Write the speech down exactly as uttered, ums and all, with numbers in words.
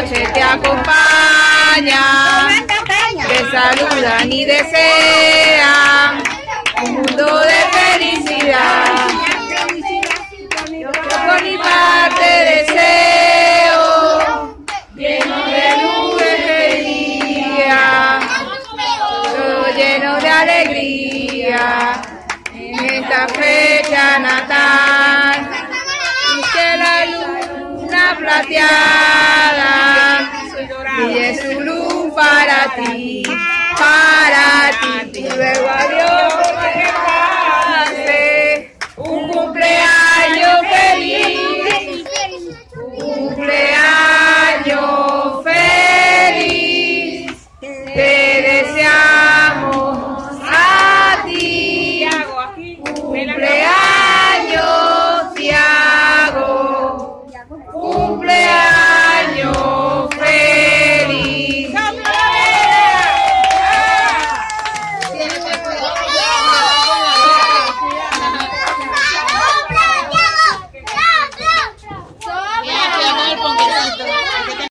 se te acompañan, te saludan y desean un mundo de felicidad. Yo por mi parte deseo